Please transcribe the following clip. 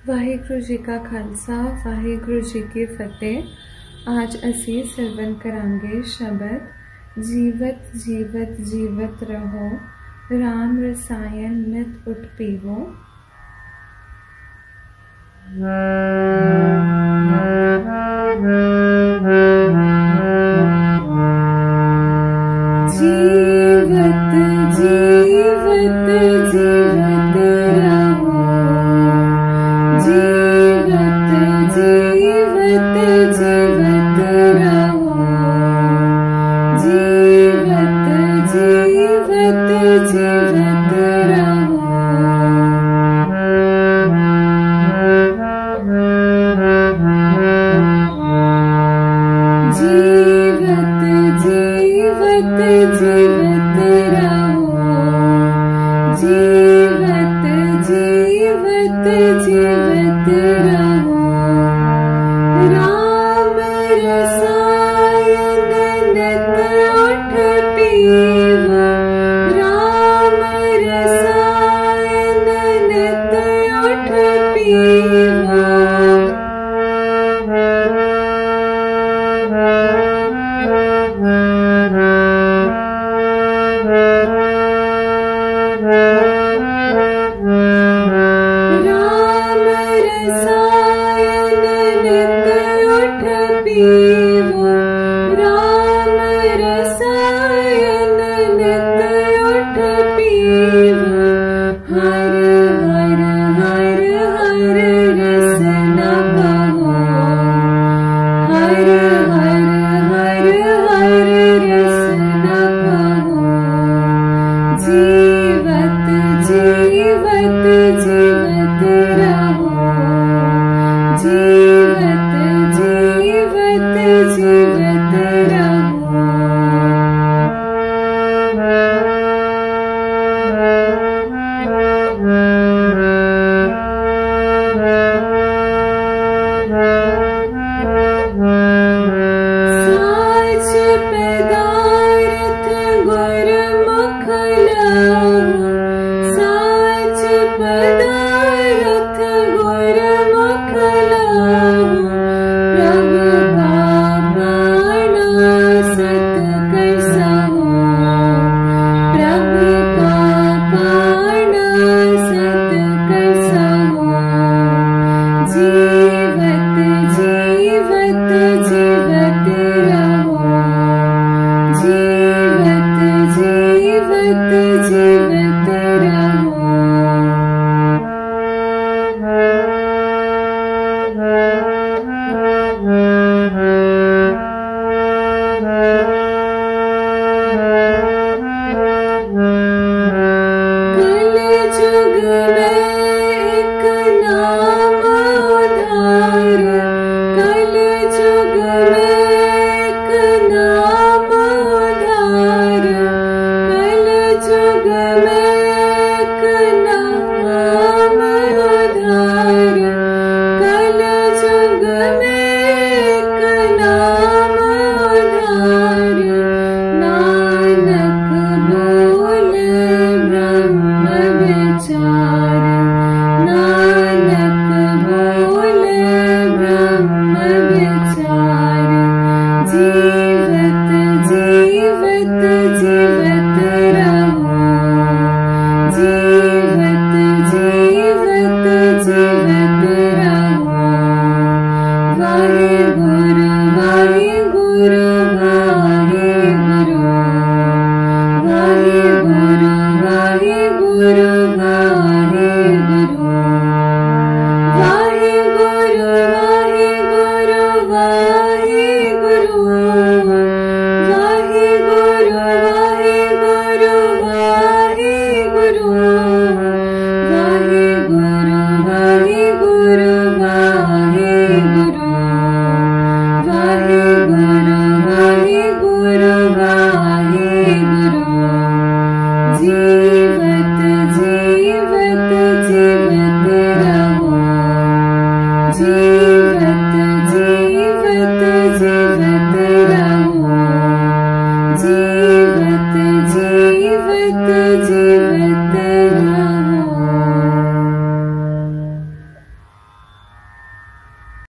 वाहिगुरु जी का खालसा वाहिगुरु जी की फतेह। आज असी सरवन करांगे शब्द जीवत जीवत जीवत रहो, राम रसायन नित उठ पीवो। जीवत जीवत जीवत रहो, जीवत जीवत जीवत रहो, जीवत जीवत जीवत रहो। जीवत जीवत जीवत रहो, जीवत जीवत जीवत रहो। राम रसायन नित उठ पीवो, राम रसायन नित उठ पीवो। राम रसायन नित उठ पीवो, राम रसायन नित उठ पीवो। हर हर हर हर रसना कहो, हर हर हर हर रसना कहो। जीवत जीवत जीवत रहो, जीवत जीवत जीवत रहो। साच पदार्थ गुरमुख लाओ, साच पदार्थ गुरमुख लाओ। प्रभु का पाना सत कर सहो, प्रभु का पाना सत कर सहो। जीवत जीवत जीवत रहो, जीवत जीवत जीवत रहो। कल जुग में एक नाम उधार, कल जुग में एक नाम उधार, कल जुग में एक नाम उधार, कल जुग में एक नाम उधार। नानक बोले ब्रह्म विचार, नानक बोले ब्रह्म विचार। जीवत जीवत जीवत रहो, जीवत जीवत जीवत